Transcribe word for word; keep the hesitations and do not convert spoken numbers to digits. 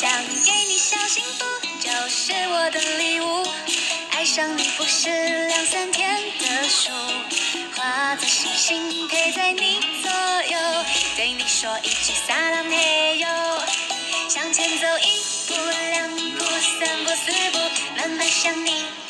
想给你小幸福，就是我的礼物。爱上你不是两三天的数，化作星星陪在你左右，对你说一句撒浪嘿哟，向前走一步两步三步四步，慢慢想你。